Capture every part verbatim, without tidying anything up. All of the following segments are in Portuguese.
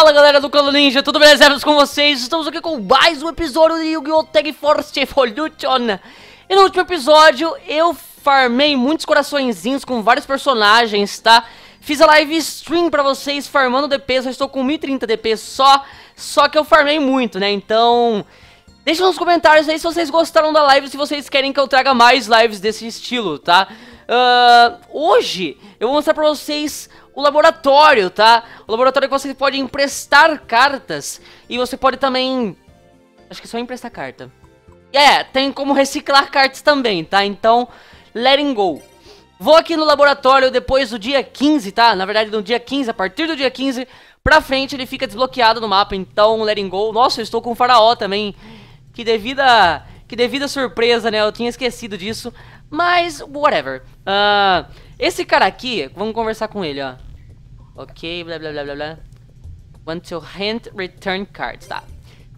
Fala galera do Clã Ninja, tudo beleza com vocês? Estamos aqui com mais um episódio de Yu-Gi-Oh! Tag Force Evolution. E no último episódio eu farmei muitos coraçõezinhos com vários personagens, tá? Fiz a live stream pra vocês farmando D P, eu estou com mil e trinta D P só, só que eu farmei muito, né? Então, deixa nos comentários aí se vocês gostaram da live, se vocês querem que eu traga mais lives desse estilo, tá? Uh, hoje eu vou mostrar pra vocês o laboratório, tá? O laboratório que você pode emprestar cartas e você pode também... Acho que é só emprestar carta. É, yeah, tem como reciclar cartas também, tá? Então, letting go. Vou aqui no laboratório depois do dia quinze, tá? Na verdade, no dia quinze, a partir do dia quinze pra frente ele fica desbloqueado no mapa. Então, letting go. Nossa, eu estou com o faraó também. Que devida... Que devida surpresa, né? Eu tinha esquecido disso. Mas, whatever. Uh, esse cara aqui, vamos conversar com ele, ó. Ok, blá blá blá blá blá. Want to hand return cards, tá.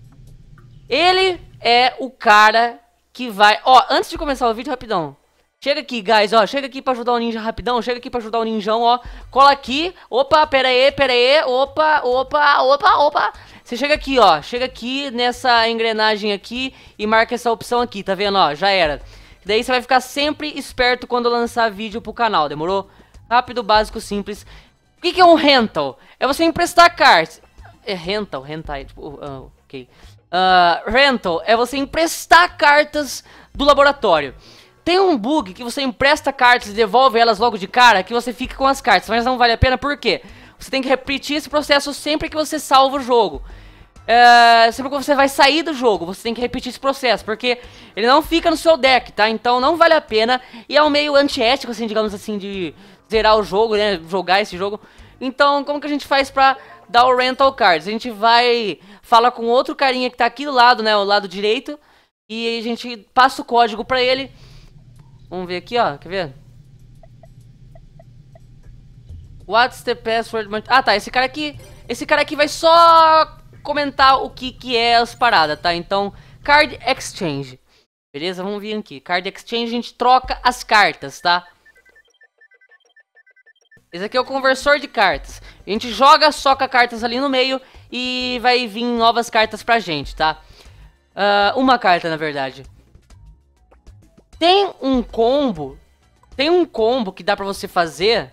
Ele é o cara que vai... Ó, antes de começar o vídeo, rapidão. Chega aqui, guys, ó. Chega aqui pra ajudar o ninja rapidão. Chega aqui pra ajudar o ninjão, ó. Cola aqui. Opa, pera aí, pera aí. Opa, opa, opa, opa. Você chega aqui, ó. Chega aqui nessa engrenagem aqui e marca essa opção aqui, tá vendo, ó? Já era. Daí você vai ficar sempre esperto quando eu lançar vídeo pro canal, demorou? Rápido, básico, simples. O que, que é um rental? É você emprestar cartas. É rental, rental, tipo, uh, ok. Uh, rental é você emprestar cartas do laboratório. Tem um bug que você empresta cartas e devolve elas logo de cara, que você fica com as cartas, mas não vale a pena, por quê? Você tem que repetir esse processo sempre que você salva o jogo. Uh, sempre que você vai sair do jogo, você tem que repetir esse processo, porque ele não fica no seu deck, tá? Então não vale a pena, e é um meio antiético, assim, digamos assim, de zerar o jogo, né? Jogar esse jogo. Então, como que a gente faz pra dar o rental cards? A gente vai falar com outro carinha que tá aqui do lado, né? O lado direito, e a gente passa o código pra ele. Vamos ver aqui, ó, quer ver? What's the password? Ah, tá, esse cara aqui, esse cara aqui vai só comentar o que que é as paradas, tá? Então, Card Exchange. Beleza? Vamos vir aqui. Card Exchange, a gente troca as cartas, tá? Esse aqui é o conversor de cartas. A gente joga, soca cartas ali no meio e vai vir novas cartas pra gente, tá? Uh, uma carta, na verdade. Tem um combo. Tem um combo que dá pra você fazer.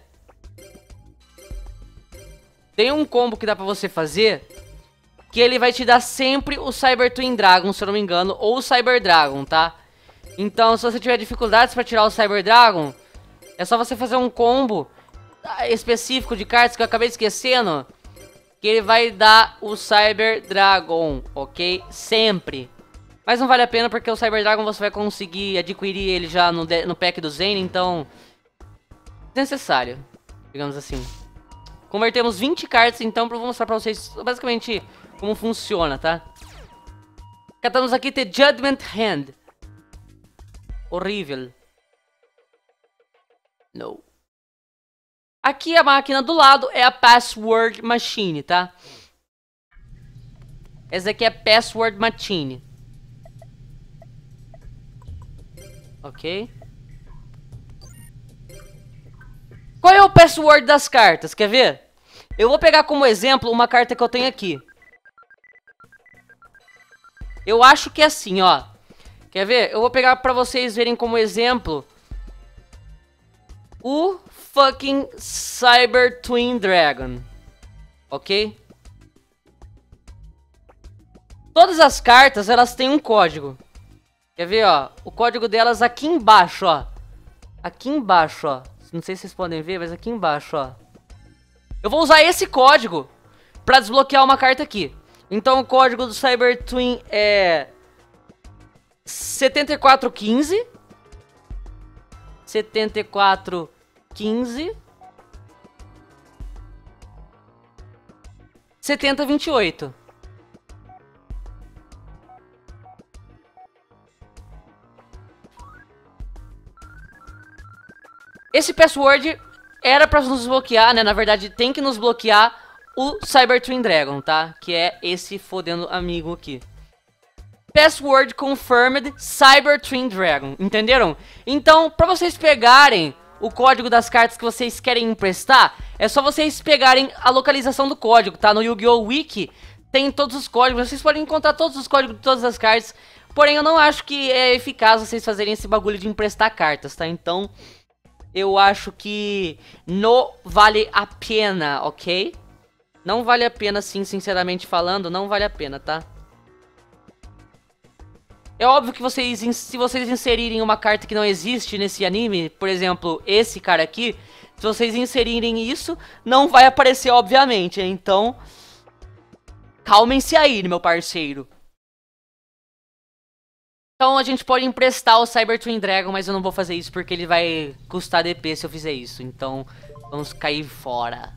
Tem um combo que dá pra você fazer... Que ele vai te dar sempre o Cyber Twin Dragon, se eu não me engano, ou o Cyber Dragon, tá? Então, se você tiver dificuldades pra tirar o Cyber Dragon, é só você fazer um combo específico de cartas que eu acabei esquecendo, que ele vai dar o Cyber Dragon, ok? Sempre. Mas não vale a pena porque o Cyber Dragon você vai conseguir adquirir ele já no, no pack do Zen, então... Desnecessário, digamos assim. Convertemos vinte cartas, então, pra mostrar pra vocês, basicamente... Como funciona, tá? Catamos aqui The Judgment Hand. Horrível. Não. Aqui a máquina do lado é a Password Machine, tá? Essa aqui é a Password Machine. Ok. Qual é o password das cartas? Quer ver? Eu vou pegar como exemplo uma carta que eu tenho aqui. Eu acho que é assim, ó. Quer ver? Eu vou pegar pra vocês verem como exemplo o fucking Cyber Twin Dragon. Ok? Todas as cartas, elas têm um código. Quer ver, ó? O código delas aqui embaixo, ó. Aqui embaixo, ó. Não sei se vocês podem ver, mas aqui embaixo, ó. Eu vou usar esse código pra desbloquear uma carta aqui. Então o código do Cyber Twin é setenta e quatro quinze setenta e quatro quinze setenta vinte e oito. Esse password era pra nos bloquear, né? Na verdade tem que nos bloquear o Cyber Twin Dragon, tá? Que é esse fodendo amigo aqui. Password confirmed Cyber Twin Dragon. Entenderam? Então, pra vocês pegarem o código das cartas que vocês querem emprestar, é só vocês pegarem a localização do código, tá? No Yu-Gi-Oh! Wiki tem todos os códigos, vocês podem encontrar todos os códigos de todas as cartas. Porém, eu não acho que é eficaz vocês fazerem esse bagulho de emprestar cartas, tá? Então, eu acho que não vale a pena, ok? Não vale a pena, sim, sinceramente falando, não vale a pena, tá? É óbvio que vocês, se vocês inserirem uma carta que não existe nesse anime, por exemplo, esse cara aqui, se vocês inserirem isso, não vai aparecer, obviamente, então... Calmem-se aí, meu parceiro. Então a gente pode emprestar o Cyber Twin Dragon, mas eu não vou fazer isso porque ele vai custar D P se eu fizer isso. Então vamos cair fora.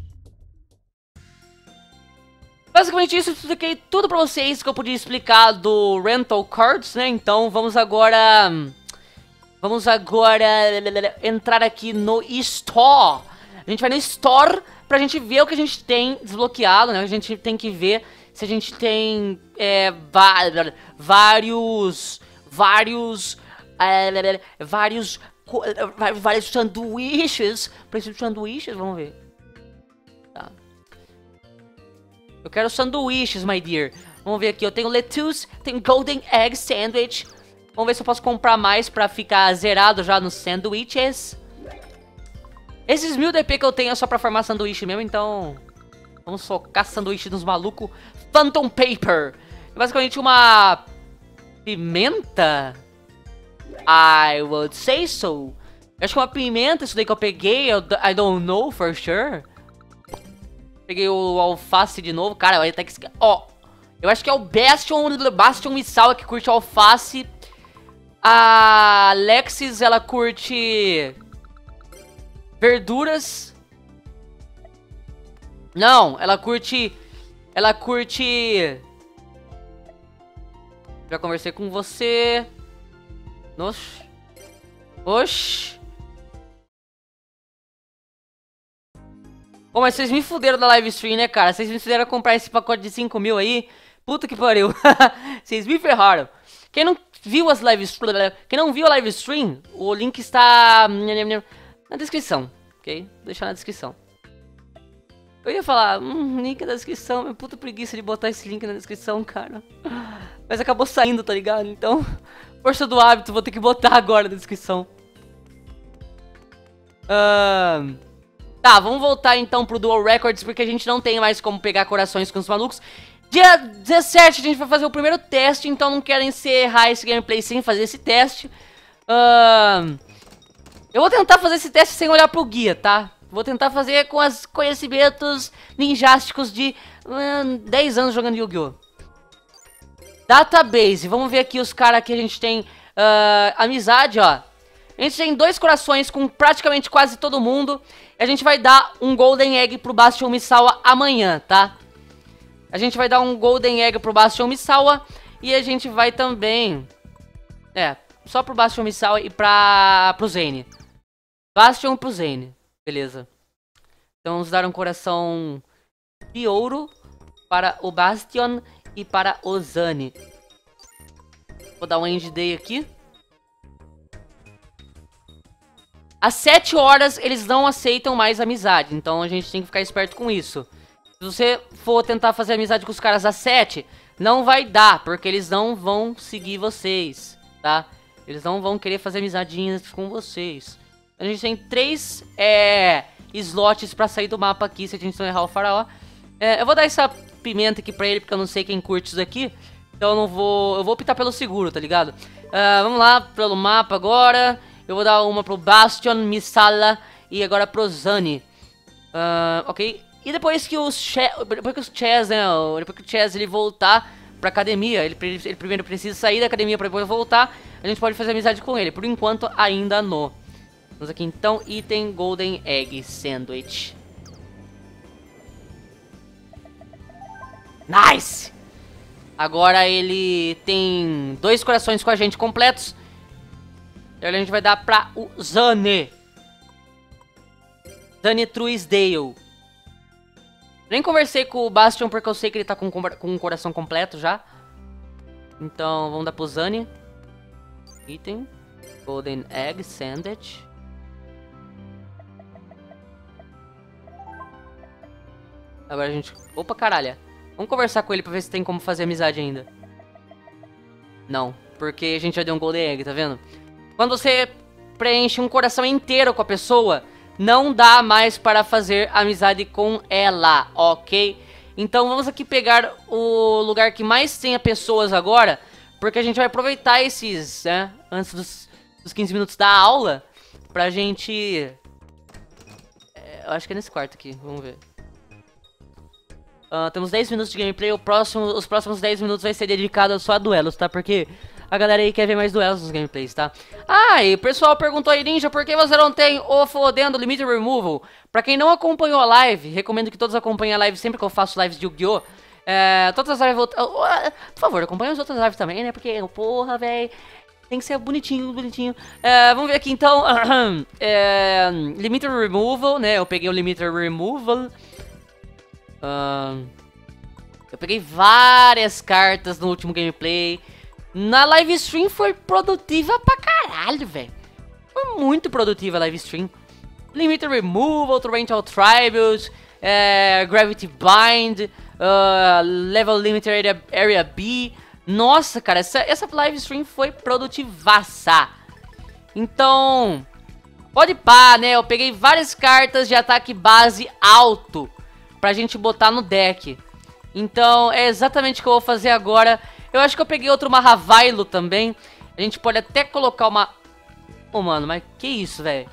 Basicamente isso, eu expliquei tudo pra vocês que eu podia explicar do Rental Cards, né? Então vamos agora... Vamos agora entrar aqui no Store. A gente vai no Store pra gente ver o que a gente tem desbloqueado, né? A gente tem que ver se a gente tem é, vários... Vários... É, vários... Vários sanduíches. Preciso de sanduíches? Vamos ver. Tá. Eu quero sanduíches, my dear. Vamos ver aqui. Eu tenho lettuce, tenho golden egg sandwich. Vamos ver se eu posso comprar mais pra ficar zerado já nos sanduíches. Esses mil D P que eu tenho é só pra farmar sanduíche mesmo, então... Vamos socar sanduíche nos malucos. Phantom Paper. Basicamente uma... Pimenta? I would say so. Eu acho que é uma pimenta isso daí que eu peguei. Eu, I don't know for sure. Peguei o alface de novo. Cara, vai ter que... Ó, eu acho que é o Bastion, Bastion Misawa que curte alface. A Alexis, ela curte... Verduras. Não, ela curte... Ela curte... Já conversei com você. Oxi. Oxi. Pô, mas vocês me fuderam da live stream, né, cara? Vocês me fizeram comprar esse pacote de cinco mil aí. Puta que pariu. Vocês me ferraram. Quem não viu as live stream... Quem não viu a live stream, o link está... na descrição, ok? Vou deixar na descrição. Eu ia falar, hum, link na descrição, minha puta preguiça de botar esse link na descrição, cara. Mas acabou saindo, tá ligado? Então, força do hábito, vou ter que botar agora na descrição. Uh, tá, vamos voltar então pro Dual Records, porque a gente não tem mais como pegar corações com os malucos. Dia dezessete a gente vai fazer o primeiro teste, então não quero encerrar esse gameplay sem fazer esse teste. Uh, eu vou tentar fazer esse teste sem olhar pro guia, tá? Vou tentar fazer com os conhecimentos ninjásticos de uh, dez anos jogando Yu-Gi-Oh! Database, vamos ver aqui os caras que a gente tem uh, amizade, ó. A gente tem dois corações com praticamente quase todo mundo. E a gente vai dar um Golden Egg pro Bastion Misawa amanhã, tá? A gente vai dar um Golden Egg pro Bastion Misawa. E a gente vai também... É, só pro Bastion Misawa e pra, pro Zane. Bastion pro Zane. Beleza. Então vamos dar um coração de ouro para o Bastion e para o Zane. Vou dar um End Day aqui. Às sete horas eles não aceitam mais amizade, então a gente tem que ficar esperto com isso. Se você for tentar fazer amizade com os caras às sete, não vai dar, porque eles não vão seguir vocês, tá? Eles não vão querer fazer amizadinhas com vocês. A gente tem três é, slots pra sair do mapa aqui, se a gente não errar o faraó. É, eu vou dar essa pimenta aqui pra ele, porque eu não sei quem curte isso aqui. Então eu não vou... Eu vou optar pelo seguro, tá ligado? Uh, vamos lá, pelo mapa agora. Eu vou dar uma pro Bastion, Misala e agora pro Zane. Uh, ok. E depois que os Chess... Depois que os Chess, né? Depois que o Chess ele voltar pra academia, ele, ele primeiro precisa sair da academia pra depois voltar, a gente pode fazer amizade com ele. Por enquanto, ainda não. Vamos aqui então, item Golden Egg Sandwich. Nice! Agora ele tem dois corações com a gente completos. E a gente vai dar pra o Zane. Zane Truisdale. Nem conversei com o Bastion porque eu sei que ele tá com, com um coração completo já. Então vamos dar pro Zane. Item Golden Egg Sandwich. Agora a gente... Opa, caralho. Vamos conversar com ele pra ver se tem como fazer amizade ainda. Não, porque a gente já deu um Golden Egg, tá vendo? Quando você preenche um coração inteiro com a pessoa, não dá mais para fazer amizade com ela, ok? Então vamos aqui pegar o lugar que mais tenha pessoas agora, porque a gente vai aproveitar esses, né, antes dos, dos quinze minutos da aula, pra gente... É, eu acho que é nesse quarto aqui, vamos ver. Uh, temos dez minutos de gameplay, o próximo, os próximos dez minutos vai ser dedicado só a duelos, tá? Porque a galera aí quer ver mais duelos nos gameplays, tá? Ah, e o pessoal perguntou aí, Ninja, por que você não tem o Fodendo Limit Removal? Pra quem não acompanhou a live, recomendo que todos acompanhem a live sempre que eu faço lives de Yu-Gi-Oh! É, todas as lives... Por favor, acompanhe as outras lives também, né? Porque, porra, velho... Tem que ser bonitinho, bonitinho. É, vamos ver aqui, então. é, Limiter Removal, né? Eu peguei o Limiter Removal. Uh, eu peguei várias cartas no último gameplay. Na live stream foi produtiva pra caralho, velho. Foi muito produtiva a live stream. Limiter Removal, Torrential Tributes, é, Gravity Bind, uh, Level Limiter Area, Area B. Nossa, cara, essa, essa live stream foi produtivaça. Então, pode pá, né? Eu peguei várias cartas de ataque base alto pra gente botar no deck. Então, é exatamente o que eu vou fazer agora. Eu acho que eu peguei outro Mahavailo também. A gente pode até colocar uma... Ô, oh, mano, mas que isso, velho?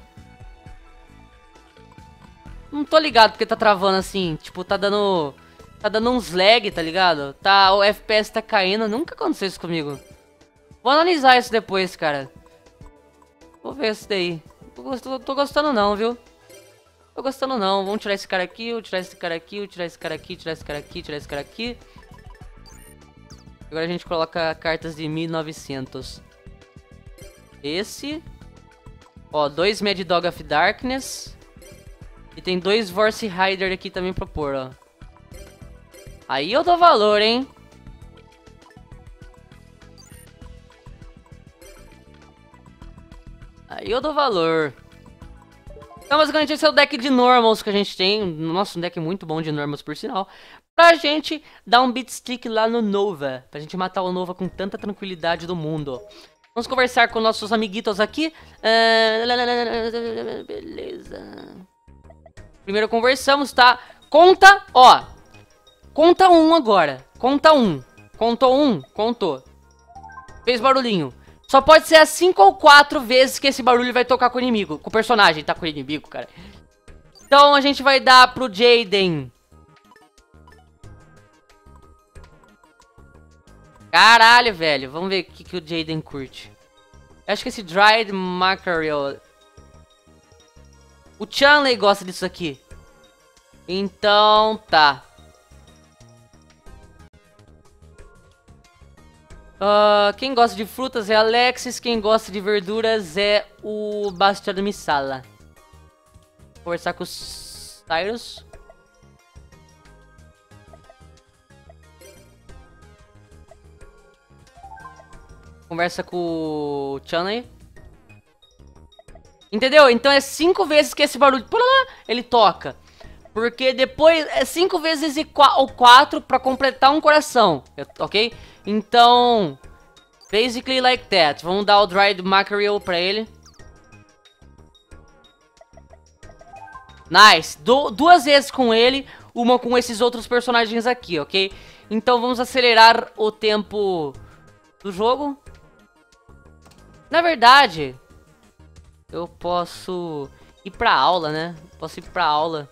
Não tô ligado porque tá travando assim. Tipo, tá dando... Tá dando uns lag, tá ligado? Tá, o F P S tá caindo. Nunca aconteceu isso comigo. Vou analisar isso depois, cara. Vou ver isso daí. Tô, tô gostando não, viu? Tô gostando não. Vamos tirar esse cara aqui, vou tirar esse cara aqui, vou tirar esse cara aqui, tirar esse cara aqui, tirar esse cara aqui. Agora a gente coloca cartas de mil e novecentos. Esse. Ó, dois Mad Dog of Darkness. E tem dois Vorce Rider aqui também pra pôr, ó. Aí eu dou valor, hein? Aí eu dou valor. Então, basicamente, esse é o deck de normals que a gente tem. Nossa, um deck muito bom de normals, por sinal. Pra gente dar um beat stick lá no Nova. Pra gente matar o Nova com tanta tranquilidade do mundo. Vamos conversar com nossos amiguitos aqui. Uh... Beleza. Primeiro conversamos, tá? Conta, ó. Conta um agora. Conta um. Contou um? Contou. Fez barulhinho. Só pode ser as cinco ou quatro vezes que esse barulho vai tocar com o inimigo. Com o personagem, tá com o inimigo, cara. Então a gente vai dar pro Jaden. Caralho, velho. Vamos ver o que, que o Jaden curte. Eu acho que esse Dried Mackerel... O Chanley gosta disso aqui. Então, tá. Uh, quem gosta de frutas é Alexis, quem gosta de verduras é o Bastiano Missala. Vou conversar com os Tyrus. Conversa com o Chanley. Entendeu? Então é cinco vezes que esse barulho ele toca. Porque depois é cinco vezes e ou quatro pra completar um coração, ok? Então, basically like that. Vamos dar o Dried Mackerel pra ele. Nice. Du duas vezes com ele, uma com esses outros personagens aqui, ok? Então vamos acelerar o tempo do jogo. Na verdade, eu posso ir pra aula, né? Posso ir pra aula.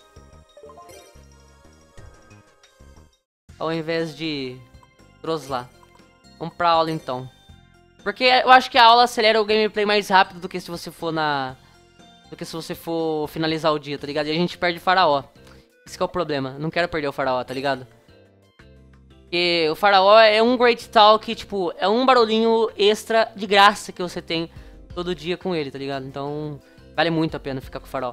Ao invés de troslar. Vamos pra aula então. Porque eu acho que a aula acelera o gameplay mais rápido do que se você for na... Do que se você for finalizar o dia, tá ligado? E a gente perde o faraó. Esse que é o problema. Não quero perder o faraó, tá ligado? Porque o faraó é um Great Talk, tipo, é um barulhinho extra de graça que você tem todo dia com ele, tá ligado? Então, vale muito a pena ficar com o faraó.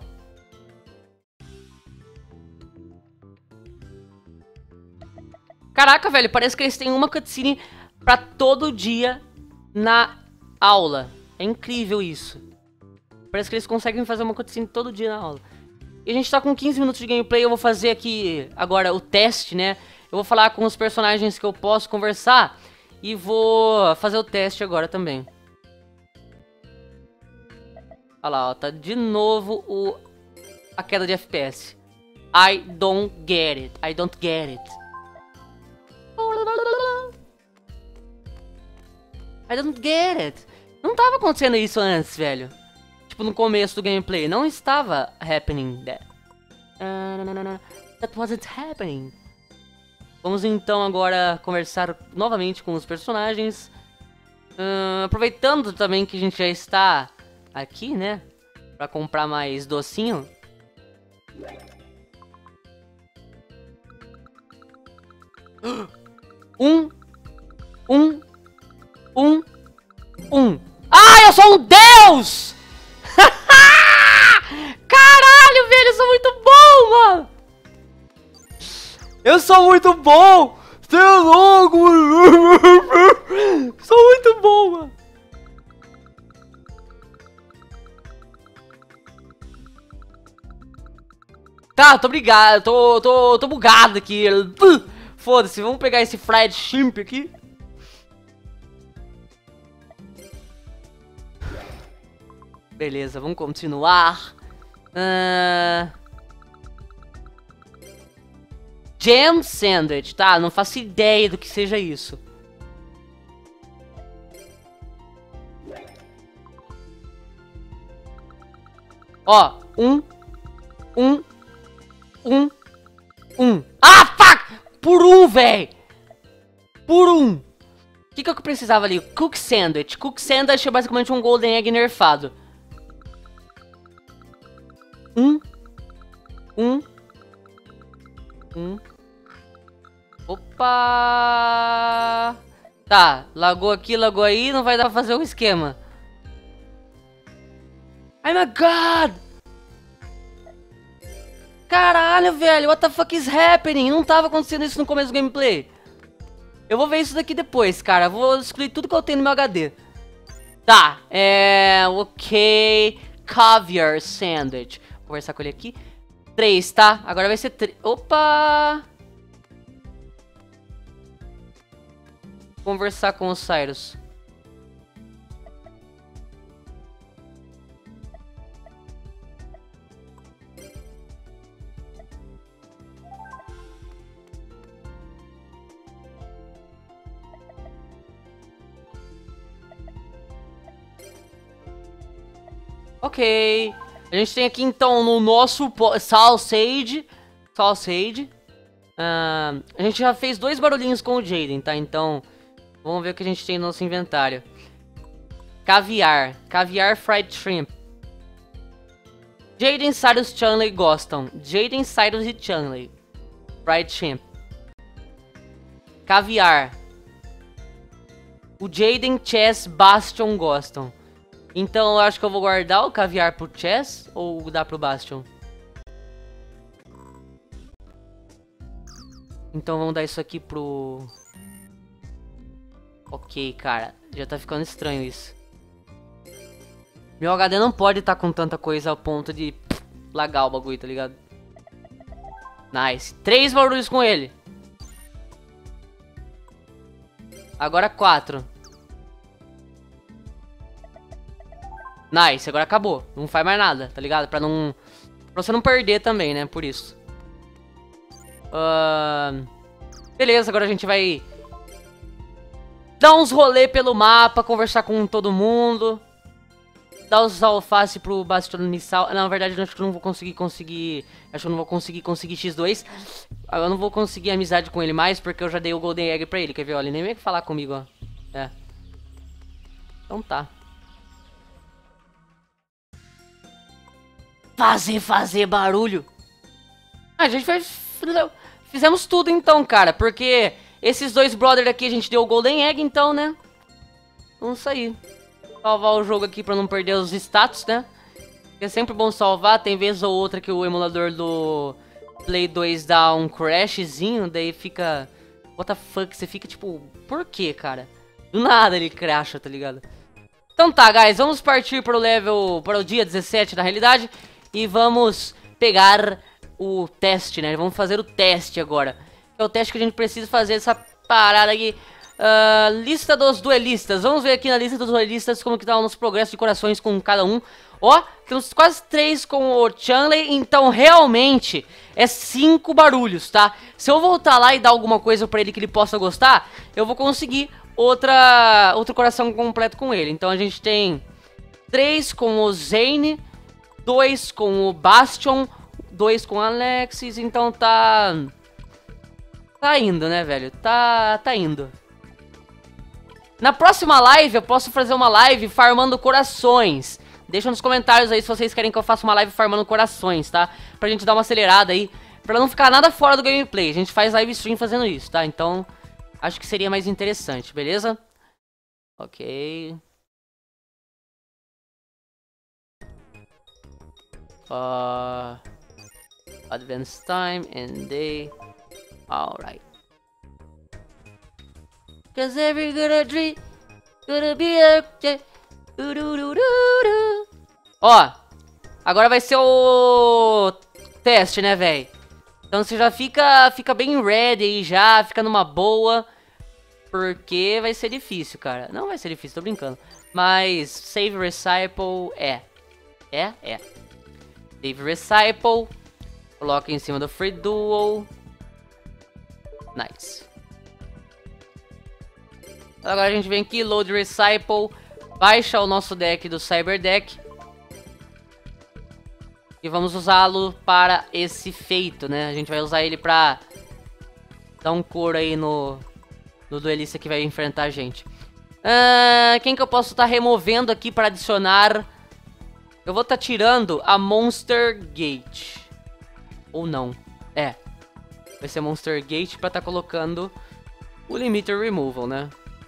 Caraca, velho, parece que eles têm uma cutscene pra todo dia na aula. É incrível isso. Parece que eles conseguem fazer uma cutscene todo dia na aula. E a gente tá com quinze minutos de gameplay. Eu vou fazer aqui agora o teste, né? Eu vou falar com os personagens que eu posso conversar. E vou fazer o teste agora também. Olha lá, ó, tá de novo o... a queda de F P S. I don't get it. I don't get it. I don't get it. Não tava acontecendo isso antes, velho. Tipo, no começo do gameplay. Não estava happening that. Uh, that wasn't happening. Vamos então agora conversar novamente com os personagens. Uh, aproveitando também que a gente já está aqui, né? Pra comprar mais docinho. Um. Um. Um. Um. Ah, eu sou um deus! Caralho, velho, eu sou muito bom, mano! Eu sou muito bom! Você é louco! Sou muito bom, mano! Tá, tô brigado, tô, tô, tô bugado aqui. Foda-se, vamos pegar esse fried shrimp aqui. Beleza, vamos continuar. Uh... Jam sandwich, tá? Não faço ideia do que seja isso. Ó, um, um, um, um. Ah, fuck! Por um, véi! Por um. O que que eu precisava ali? Cook sandwich. Cook sandwich é basicamente um golden egg nerfado. Um. Um. Um. Opa! Tá, lagou aqui, lagou aí, não vai dar pra fazer o esquema. Ai, my God! Caralho, velho, what the fuck is happening? Não tava acontecendo isso no começo do gameplay. Eu vou ver isso daqui depois, cara. Vou excluir tudo que eu tenho no meu H D. Tá, é... ok... Caviar sandwich. Vou conversar com ele aqui. Três, tá? Agora vai ser três. Opa! Conversar com o Cyrus. Ok. A gente tem aqui então no nosso Sausage. Sausage. Uh, a gente já fez dois barulhinhos com o Jaden, tá? Então, vamos ver o que a gente tem no nosso inventário. Caviar. Caviar fried shrimp. Jaden, Cyrus, Chun-Li gostam. Jaden, Cyrus e Chun-Li. Fried shrimp. Caviar. O Jaden, Chess, Bastion gostam. Então eu acho que eu vou guardar o caviar pro Chess ou dar pro Bastion? Então vamos dar isso aqui pro... Ok, cara. Já tá ficando estranho isso. Meu H D não pode estar tá com tanta coisa ao ponto de pff, lagar o bagulho, tá ligado? Nice. Três barulhos com ele. Agora quatro. Nice, agora acabou. Não faz mais nada, tá ligado? Pra não... Pra você não perder também, né? Por isso. Uh... Beleza, agora a gente vai... Dar uns rolê pelo mapa, conversar com todo mundo. Dar os alface pro Bastion Missal. Não, na verdade, eu acho que eu não vou conseguir conseguir... Acho que eu não vou conseguir conseguir X dois. Eu não vou conseguir amizade com ele mais, porque eu já dei o Golden Egg pra ele. Quer ver? Olha, ele nem veio falar comigo, ó. É. Então tá. Fazer, fazer barulho. A gente fez... Fizemos tudo então, cara. Porque esses dois brothers aqui a gente deu o Golden Egg, então, né? Vamos sair. Salvar o jogo aqui pra não perder os status, né? É sempre bom salvar. Tem vez ou outra que o emulador do Play dois dá um crashzinho. Daí fica... What the fuck? Você fica tipo... Por que, cara? Do nada ele crasha, tá ligado? Então tá, guys. Vamos partir para o level... Para o dia dezessete, na realidade. E vamos pegar o teste, né? Vamos fazer o teste agora. É o teste que a gente precisa fazer essa parada aqui. Uh, lista dos duelistas. Vamos ver aqui na lista dos duelistas como que tá o nosso progresso de corações com cada um. Ó, temos quase três com o Chun-Li, então realmente é cinco barulhos, tá? Se eu voltar lá e dar alguma coisa pra ele que ele possa gostar, eu vou conseguir outra, outro coração completo com ele. Então a gente tem três com o Zane, dois com o Bastion, dois com o Alexis, então tá... Tá indo, né, velho? Tá, tá indo. Na próxima live eu posso fazer uma live farmando corações. Deixa nos comentários aí se vocês querem que eu faça uma live farmando corações, tá? Pra gente dar uma acelerada aí, pra não ficar nada fora do gameplay. A gente faz live stream fazendo isso, tá? Então, acho que seria mais interessante, beleza? Ok. Uh, advance time and day. Alright. Cause every good dream gonna be a... Ó, agora vai ser o teste, né, velho? Então você já fica, fica bem ready aí já, fica numa boa. Porque vai ser difícil, cara. Não vai ser difícil, tô brincando. Mas Save Recycle é. É? É. Save Recycle. Coloca em cima do Free Duel. Nice. Agora a gente vem aqui, Load Recycle. Baixa o nosso deck do Cyber Deck. E vamos usá-lo para esse feito, né? A gente vai usar ele pra dar um coro aí no, no duelista que vai enfrentar a gente. Uh, quem que eu posso estar tá removendo aqui para adicionar? Eu vou estar tá tirando a Monster Gate. Ou não. É. Vai ser Monster Gate para estar tá colocando o Limiter Removal, né?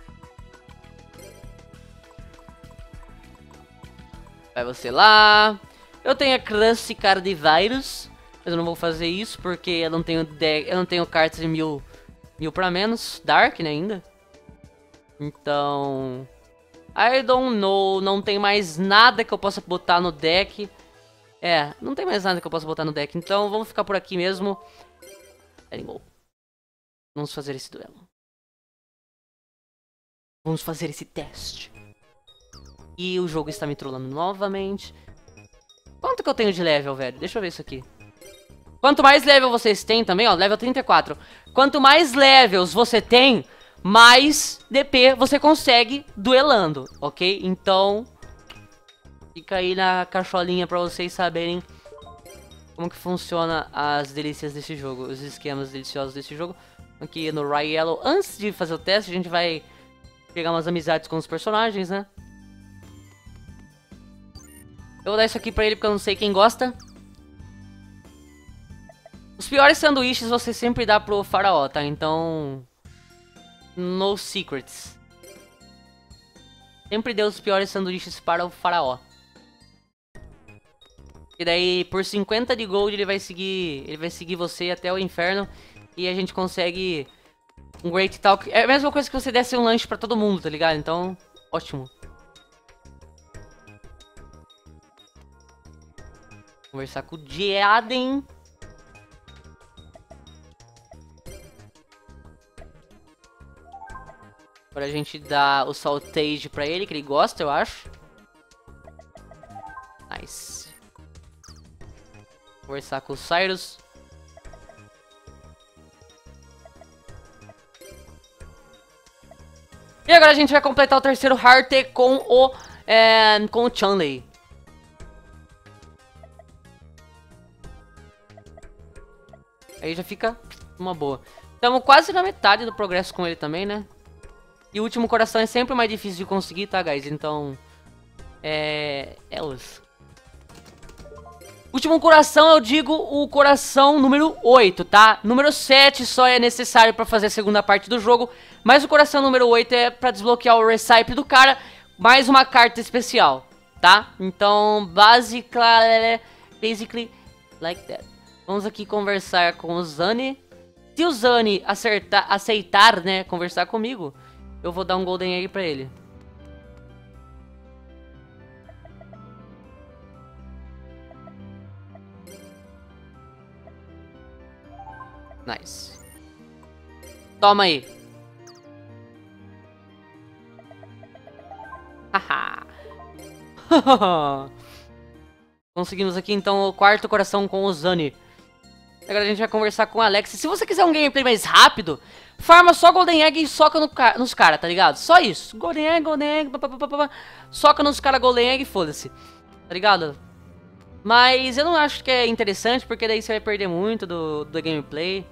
Vai você lá. Eu tenho a Crush Card Virus, mas eu não vou fazer isso porque eu não tenho deck, eu não tenho cartas de mil, mil pra menos. Dark, né, ainda. Então... I don't know. Não tem mais nada que eu possa botar no deck. É, não tem mais nada que eu possa botar no deck. Então vamos ficar por aqui mesmo. Animal. Vamos fazer esse duelo. Vamos fazer esse teste. E o jogo está me trollando novamente. Quanto que eu tenho de level, velho? Deixa eu ver isso aqui. Quanto mais level vocês têm também, ó, level trinta e quatro. Quanto mais levels você tem, mais D P você consegue duelando, ok? Então, fica aí na cacholinha pra vocês saberem como que funciona as delícias desse jogo, os esquemas deliciosos desse jogo. Aqui no Ryellow, antes de fazer o teste, a gente vai pegar umas amizades com os personagens, né? Eu vou dar isso aqui pra ele porque eu não sei quem gosta. Os piores sanduíches você sempre dá pro faraó, tá? Então... no secrets. Sempre dê os piores sanduíches para o faraó. E daí, por cinquenta de gold, ele vai seguir... Ele vai seguir você até o inferno. E a gente consegue... um Great Talk. É a mesma coisa que você desse um lanche pra todo mundo, tá ligado? Então, ótimo. Conversar com o Jaden. Agora a gente dá o Saltage pra ele, que ele gosta, eu acho. Nice. Conversar com o Cyrus. E agora a gente vai completar o terceiro Heart com o, é, com o Chun-Li. Aí já fica uma boa. Estamos quase na metade do progresso com ele também, né? E o último coração é sempre mais difícil de conseguir, tá, guys? Então... É... É os... Último coração, eu digo o coração número oito, tá? Número sete só é necessário pra fazer a segunda parte do jogo. Mas o coração número oito é pra desbloquear o Recipe do cara. Mais uma carta especial, tá? Então, basically, basically like that. Vamos aqui conversar com o Zane. Se o Zane acertar, aceitar, né, conversar comigo, eu vou dar um Golden Egg pra ele. Nice. Toma aí. Haha. Conseguimos aqui então o quarto coração com o Zani. Agora a gente vai conversar com o Alex. Se você quiser um gameplay mais rápido, farma só Golden Egg e soca no ca nos caras, tá ligado? Só isso. Golden Egg, Golden Egg, papapá, soca nos caras Golden Egg e foda-se. Tá ligado? Mas eu não acho que é interessante, porque daí você vai perder muito do, do gameplay.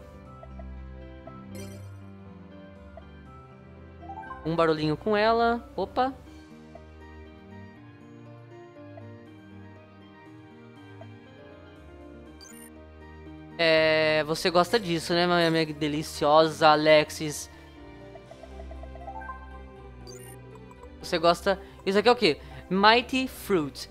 Um barulhinho com ela. Opa. É, você gosta disso, né, minha amiga deliciosa Alexis? Você gosta... Isso aqui é o quê? Mighty Fruit.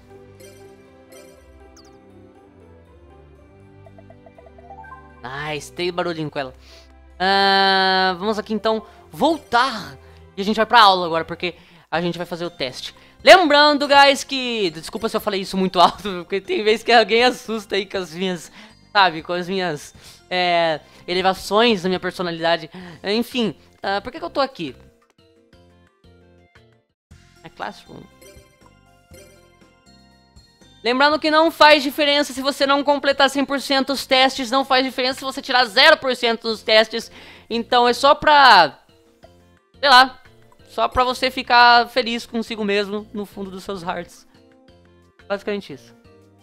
Nice, tem barulhinho com ela. Uh, vamos aqui então voltar. E a gente vai pra aula agora, porque a gente vai fazer o teste. Lembrando, guys, que... Desculpa se eu falei isso muito alto, porque tem vezes que alguém assusta aí com as minhas... Sabe, com as minhas é, elevações da minha personalidade. Enfim, uh, por que, que eu tô aqui? É Classroom. Lembrando que não faz diferença se você não completar cem por cento os testes. Não faz diferença se você tirar zero por cento dos testes. Então é só pra... Sei lá. Só pra você ficar feliz consigo mesmo no fundo dos seus hearts. Basicamente isso.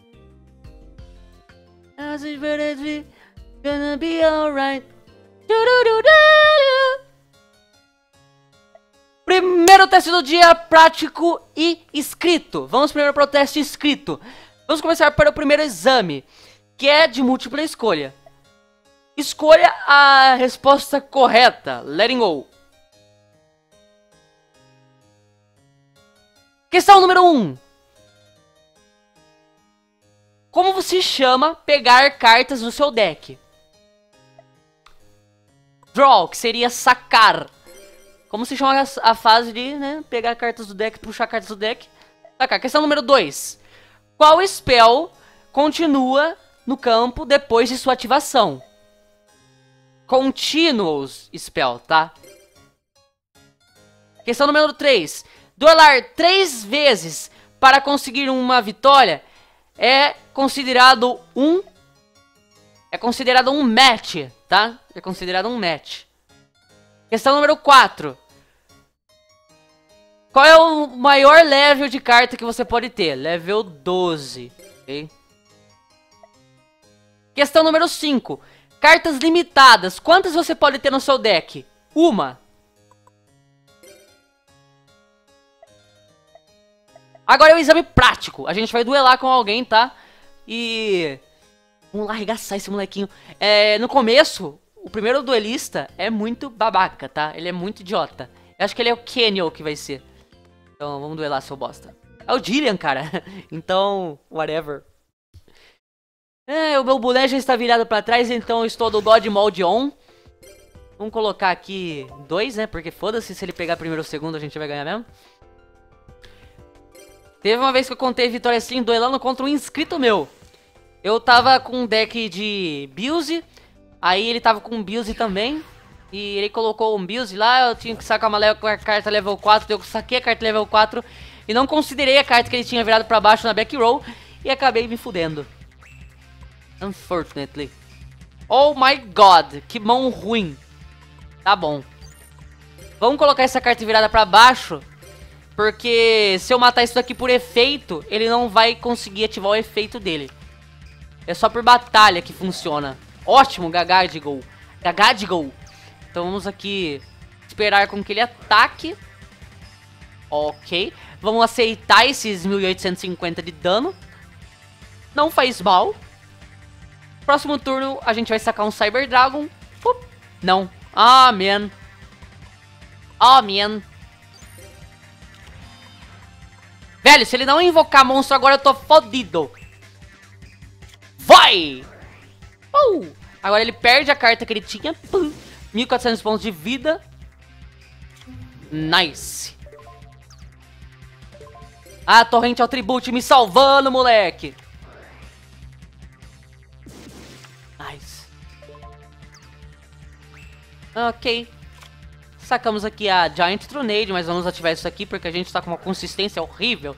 Gonna be alright. Primeiro teste do dia, prático e escrito. Vamos primeiro para o teste escrito. Vamos começar para o primeiro exame, que é de múltipla escolha. Escolha a resposta correta. Letting go. Questão número um. Como você chama pegar cartas do seu deck? Draw, que seria sacar. Como se chama a, a fase de, né, pegar cartas do deck, puxar cartas do deck? Sacar. Questão número dois. Qual spell continua no campo depois de sua ativação? Continuous spell, tá? Questão número três. Duelar três vezes para conseguir uma vitória é considerado um... É considerado um match, tá? É considerado um match. Questão número quatro. Qual é o maior level de carta que você pode ter? Level doze, ok? Questão número cinco. Cartas limitadas. Quantas você pode ter no seu deck? Uma. Agora é o exame prático. A gente vai duelar com alguém, tá? E... Vamos lá arregaçar esse molequinho. É, no começo, o primeiro duelista é muito babaca, tá? Ele é muito idiota. Eu acho que ele é o Kenyo que vai ser. Então, vamos duelar, seu bosta. É o Dillian, cara. Então, whatever. É, o meu boné já está virado pra trás, então eu estou do God Mode on. Vamos colocar aqui dois, né? Porque foda-se, se ele pegar primeiro ou segundo, a gente vai ganhar mesmo. Teve uma vez que eu contei vitória assim, duelando contra um inscrito meu. Eu tava com um deck de Bilze, aí ele tava com um Bilze também. E ele colocou um Bilze lá, eu tinha que sacar uma a carta level quatro, eu saquei a carta level quatro e não considerei a carta que ele tinha virado pra baixo na back row e acabei me fudendo. Unfortunately. Oh my god, que mão ruim. Tá bom. Vamos colocar essa carta virada pra baixo, porque se eu matar isso daqui por efeito, ele não vai conseguir ativar o efeito dele. É só por batalha que funciona. Ótimo, Gagadigal. Gagadigal. Então vamos aqui esperar com que ele ataque. Ok. Vamos aceitar esses mil oitocentos e cinquenta de dano. Não faz mal. Próximo turno a gente vai sacar um Cyber Dragon. Pup. Não. Ah, man. Ah, man. Velho, se ele não invocar monstro agora eu tô fodido. Vai! Uh! Agora ele perde a carta que ele tinha. Pum. mil e quatrocentos pontos de vida. Nice. Ah, Torrente Atribute me salvando, moleque. Nice. Ok. Sacamos aqui a Giant Tronade, mas vamos ativar isso aqui porque a gente tá com uma consistência horrível.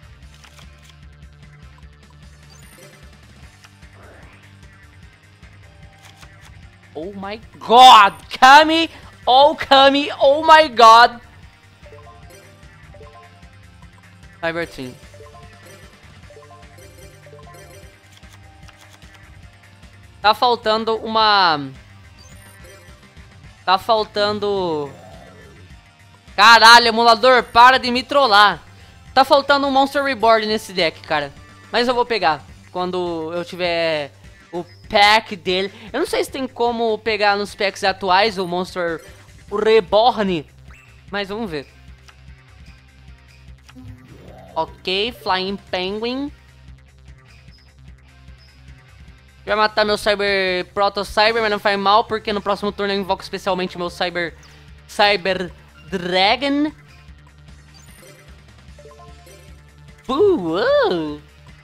Oh my god! Kami! Oh Kami! Oh my god! Cyber Twin. Tá faltando uma... Tá faltando... Caralho, emulador, para de me trollar. Tá faltando um Monster Reborn nesse deck, cara. Mas eu vou pegar quando eu tiver o pack dele. Eu não sei se tem como pegar nos packs atuais o Monster Reborn, mas vamos ver. Ok, Flying Penguin. Vai matar meu Cyber Proto Cyber, mas não faz mal, porque no próximo turno eu invoco especialmente meu Cyber Cyber Dragon. Uh, uh.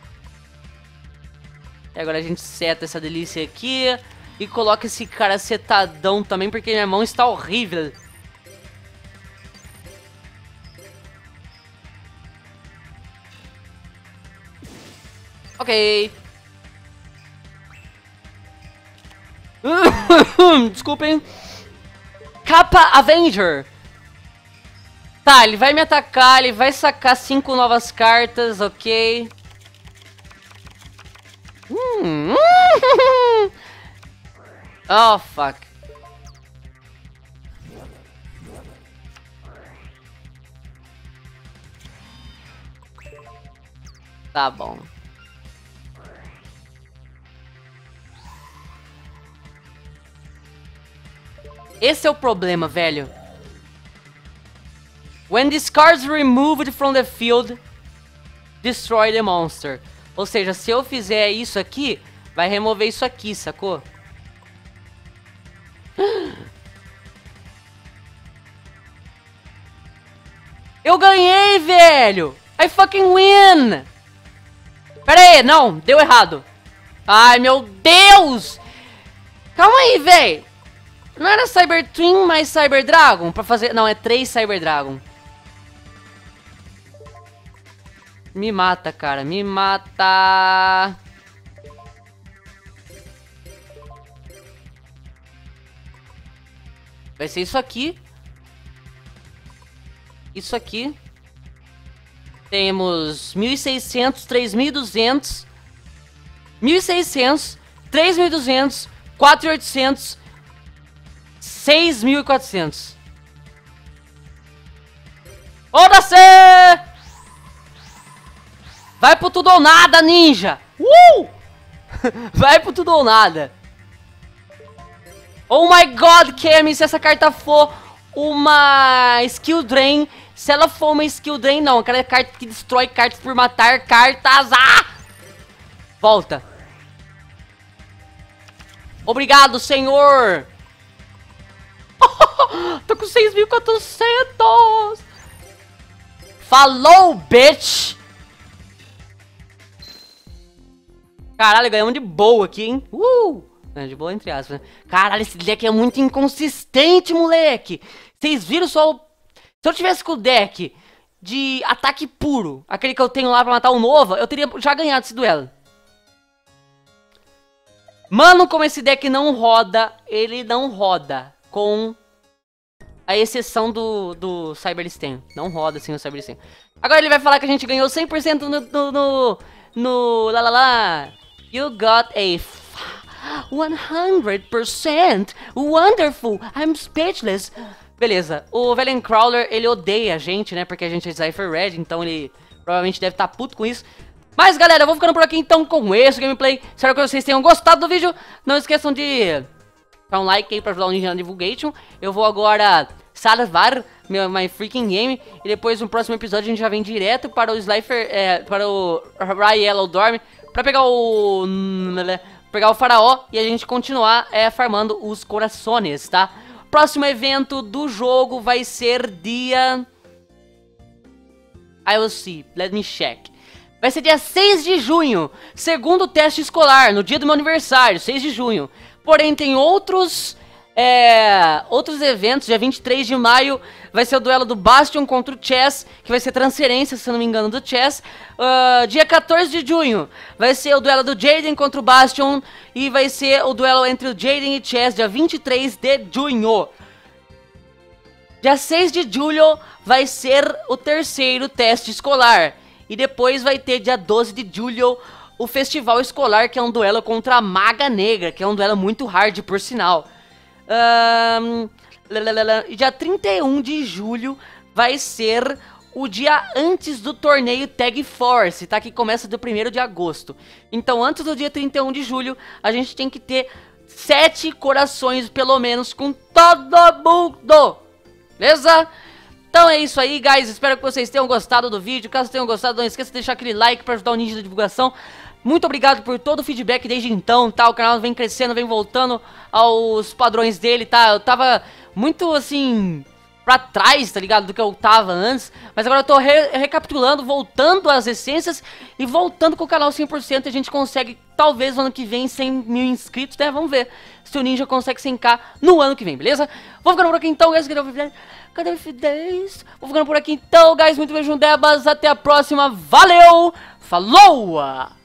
E agora a gente seta essa delícia aqui e coloca esse cara setadão também, porque minha mão está horrível. Ok. Desculpem. Capa Avenger. Tá, ele vai me atacar, ele vai sacar cinco novas cartas, ok. Hum. Oh, fuck. Tá bom. Esse é o problema, velho. When this card is removed from the field, destroy the monster. Ou seja, se eu fizer isso aqui, vai remover isso aqui, sacou? Eu ganhei, velho! I fucking win! Pera aí, não, deu errado. Ai, meu Deus! Calma aí, velho. Não era Cyber Twin mais Cyber Dragon pra fazer... Não, é três Cyber Dragon. Me mata, cara. Me mata. Vai ser isso aqui. Isso aqui. Temos mil e seiscentos, três mil e duzentos, mil e seiscentos, três mil e duzentos, quatro mil e oitocentos, seis mil e quatrocentos. Foda-se! Vai pro tudo ou nada, ninja! Uh! Vai pro tudo ou nada. Oh my god, Kami, se essa carta for uma skill drain, se ela for uma skill drain, não, aquela carta que destrói cartas por matar cartas. Ah! Volta. Obrigado, senhor. Tô com seis mil e quatrocentos. Falou, bitch. Caralho, ganhamos de boa aqui, hein? Uh! De boa entre aspas, né? Caralho, esse deck é muito inconsistente, moleque. Vocês viram só o... Se eu tivesse com o deck de ataque puro, aquele que eu tenho lá pra matar o Nova, eu teria já ganhado esse duelo. Mano, como esse deck não roda, ele não roda com a exceção do, do Cyber Stain. Não roda sem o Cyber Stain. Agora ele vai falar que a gente ganhou cem por cento no... no, no, no lá, lá, lá. You got a one hundred percent. Wonderful. I'm speechless. Beleza. O Velen Crawler, ele odeia a gente, né? Porque a gente é Cypher Red, então ele provavelmente deve estar puto com isso. Mas, galera, eu vou ficando por aqui, então, com esse gameplay. Espero que vocês tenham gostado do vídeo. Não esqueçam de dar um like aí pra ajudar o Ninja na Divulgation. Eu vou agora salvar meu my freaking game. E depois, no próximo episódio, a gente já vem direto para o Slifer, é, para o Yellow Dorm, pra pegar o... pegar o Faraó e a gente continuar é, farmando os corações, tá? Próximo evento do jogo vai ser dia... I will see, let me check. Vai ser dia seis de junho, segundo teste escolar, no dia do meu aniversário, seis de junho. Porém, tem outros É, outros eventos, dia vinte e três de maio, vai ser o duelo do Bastion contra o Chess, que vai ser transferência, se eu não me engano, do Chess. Uh, dia quatorze de junho, vai ser o duelo do Jaden contra o Bastion, e vai ser o duelo entre o Jaden e Chess, dia vinte e três de junho. Dia seis de julho, vai ser o terceiro teste escolar, e depois vai ter dia doze de julho, o festival escolar, que é um duelo contra a Maga Negra, que é um duelo muito hard, por sinal. Um, dia trinta e um de julho vai ser o dia antes do torneio Tag Force, tá? Que começa do primeiro de agosto. Então, antes do dia trinta e um de julho, a gente tem que ter sete corações, pelo menos, com todo mundo. Beleza? Então é isso aí, guys. Espero que vocês tenham gostado do vídeo. Caso tenham gostado, não esqueça de deixar aquele like para ajudar o Ninja na divulgação. Muito obrigado por todo o feedback desde então, tá? O canal vem crescendo, vem voltando aos padrões dele, tá? Eu tava muito, assim, pra trás, tá ligado? Do que eu tava antes. Mas agora eu tô re recapitulando, voltando às essências e voltando com o canal cem por cento. E a gente consegue, talvez, no ano que vem, cem mil inscritos, né? Vamos ver se o Ninja consegue cem k no ano que vem, beleza? Vou ficando por aqui então, guys. Cadê o F dez? Cadê o F dez? Vou ficando por aqui então, guys. Muito beijo, Debas. Até a próxima. Valeu! Falou!